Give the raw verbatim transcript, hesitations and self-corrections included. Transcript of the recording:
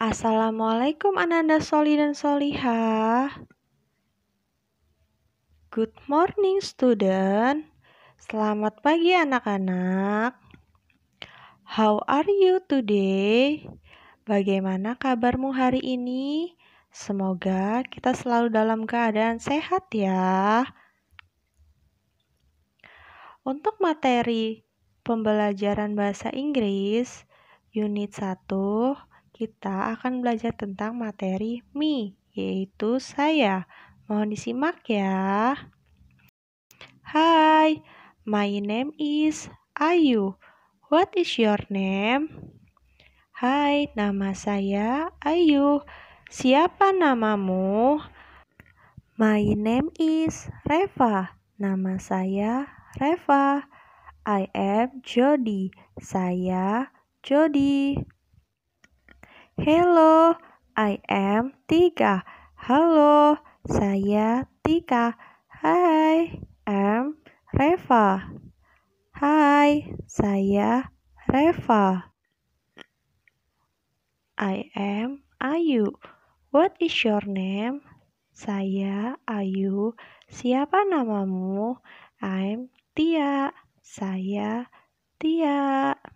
Assalamualaikum Ananda Soli dan Solihah. Good morning student. Selamat pagi anak-anak. How are you today? Bagaimana kabarmu hari ini? Semoga kita selalu dalam keadaan sehat ya. Untuk materi pembelajaran bahasa Inggris unit satu, kita akan belajar tentang materi me, yaitu saya. Mohon disimak ya. Hi, my name is Ayu. What is your name? Hai, nama saya Ayu. Siapa namamu? My name is Reva. Nama saya Reva. I am Jody. Saya Jody. Hello, I am Tika. Halo, saya Tika. Hai, I'm Reva. Hai, saya Reva. I am Ayu. What is your name? Saya Ayu. Siapa namamu? I'm Tia. Saya Tia.